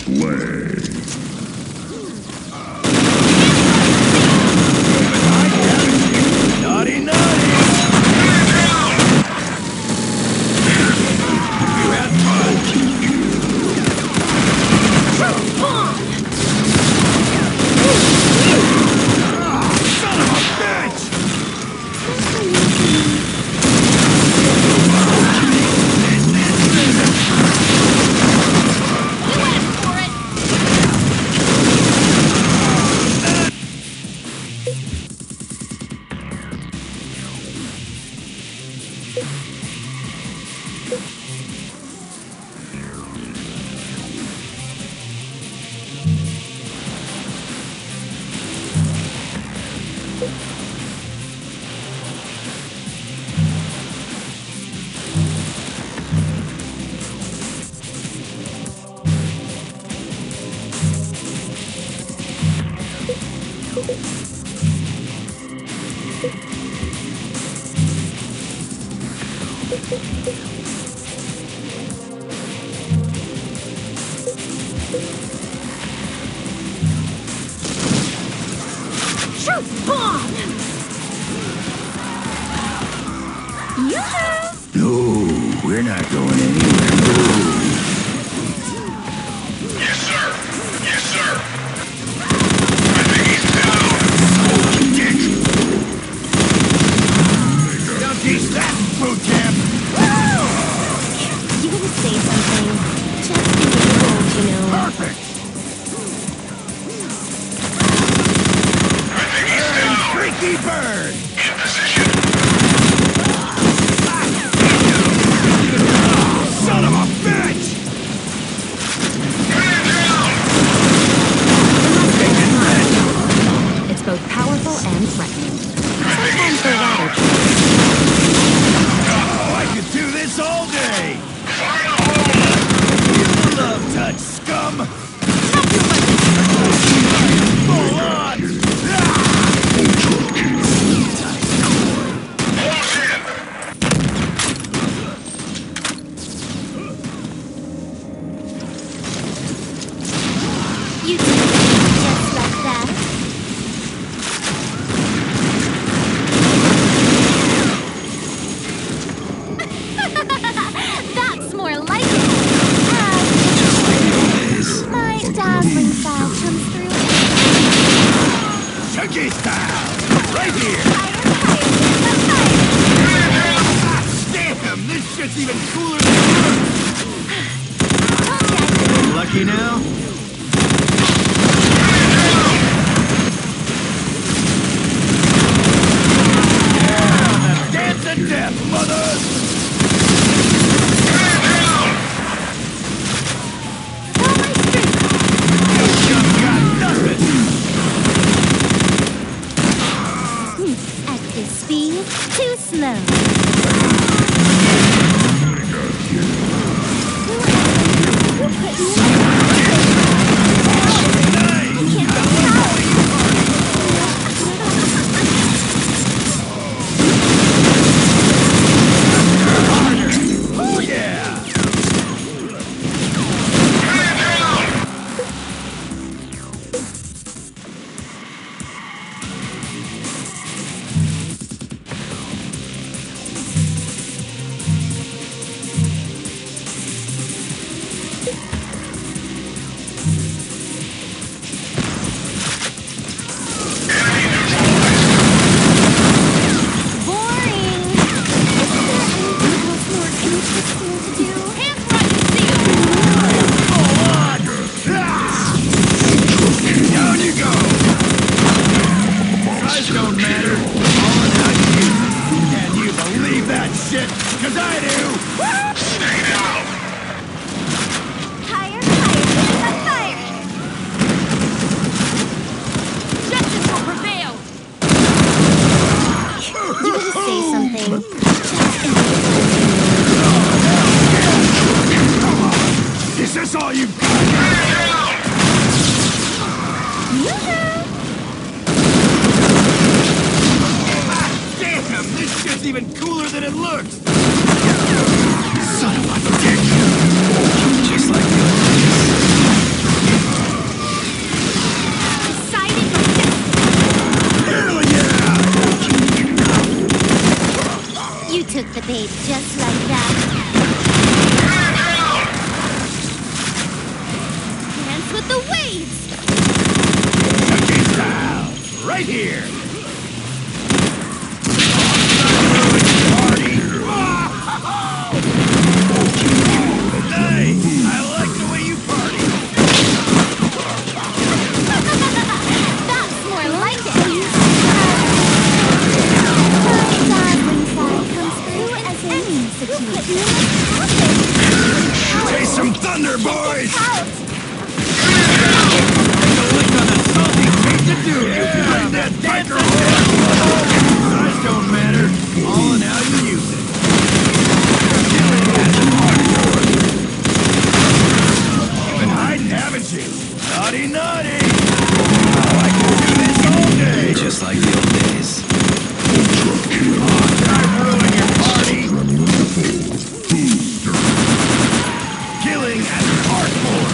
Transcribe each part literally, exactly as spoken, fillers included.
Play. Naughty, naughty! You had fun! Son of a bitch! You asked for it! Truth bomb! Yeah! No, we're not going anywhere. Yes, sir. Yes, sir. I think he's down. Now teach that, boot camp! You gonna say something? Just be bold, you know. Perfect! I think he's down. Freaky bird! In position. Son of a bitch! Man down. It's both powerful and threatening. Sometimes the latter. Oh, I could do this all day! Fire in the hole. Feel the love touch, scum! Full on! Close in. You did it just like that. That's more like it. As my dazzling style comes through. Chunky style! Right here! Damn, this shit's even cooler than it looks! Lucky now? Yeah, dance to death, mothers! You just got nothing! At this speed, too slow. Oh yeah! Boring! Isn't there anything else more interesting to do? Hands right to see Full on! Ah! Down you go! Size don't matter. All in how you use it. Can you believe that shit? Cause I do! Stay down. Higher, higher, higher! Justice will prevail! You gonna say something? Is this all you got? Ah, damn! This shit's even cooler than it looks! Son of a dick! Just like the others. right here. Hey, I like the way you party. That's more like it. Comes through as any situation. Chase some thunder, boys. Out. Take a lick on the salty taste of doom. You find that biker head. Size don't matter. All in how you use it. Killing has an art form. You've been hiding, haven't you? Naughty, naughty. Oh, I can do this all day. Just like the old days. Oh, did I ruin your party? Killing as an art form.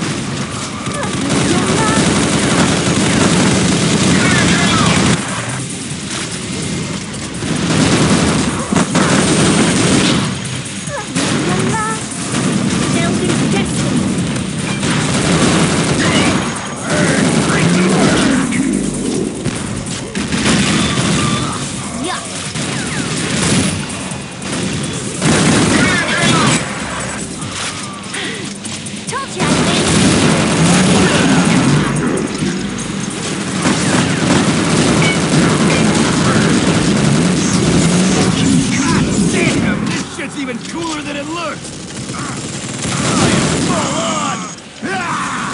It's even cooler than it looks! I am full on! Ah!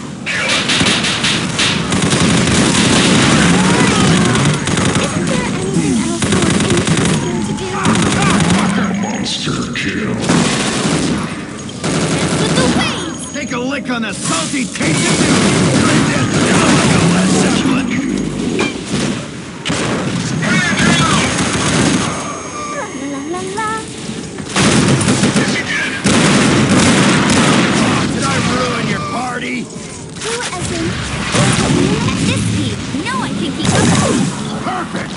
Isn't there anything else more interesting to do? Monster kill. With the waves! Take a lick on the salty taste of doom! Drink that down like a Led Zeppelin! La la la. Did I ruin your party? Who as in? At this speed, no one can keep up. Perfect!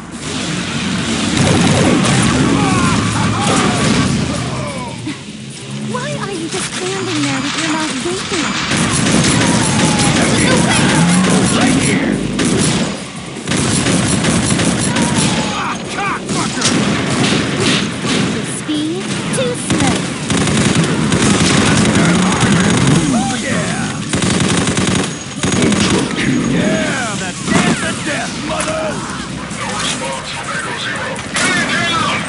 Why are you just standing there with your mouth gaping? Right here! Ah, cockfucker! With speed, too slow. Oh, yeah! Yeah, the dance of death, mother! No response from Echo Zero. Man down!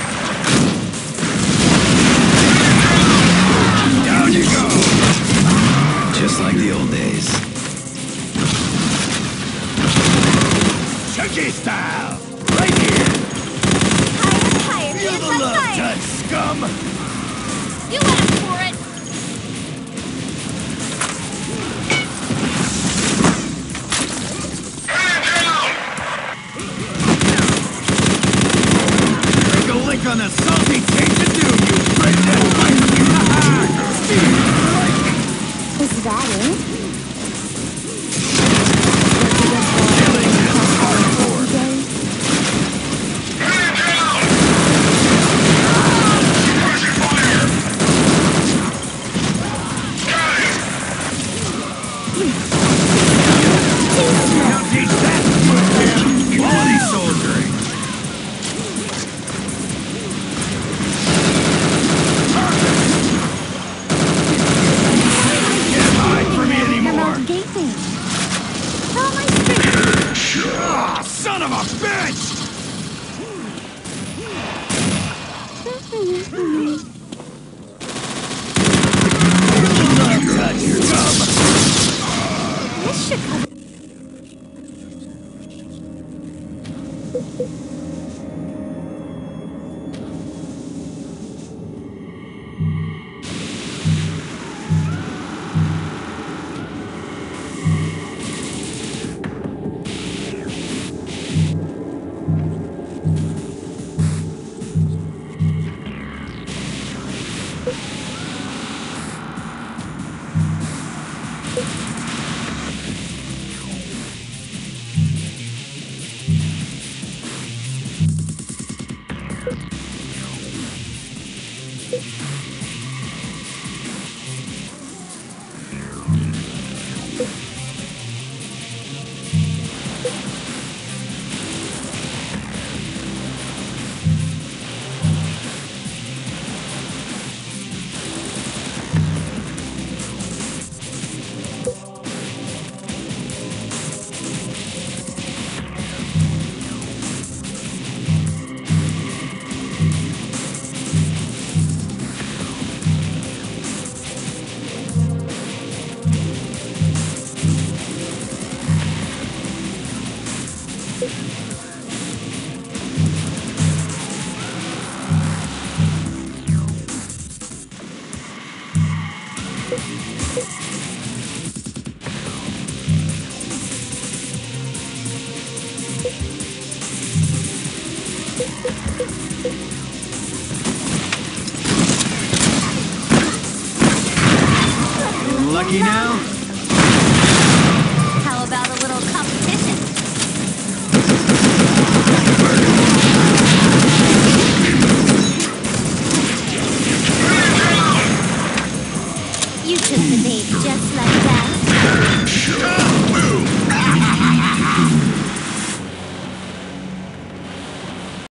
Down you go! Just like the old days. Chucky style! Right here! Higher, higher, Feel hands the up love higher. touch, scum! You asked for it. Man down! Take a lick on the salty taste of doom, you redneck fighter! Is that it? Killing is hardcore! Man down! Suppressing fire! Got him! Now teach that footman quality soldiering! Perfect! Can't hide from me anymore! Lucky now?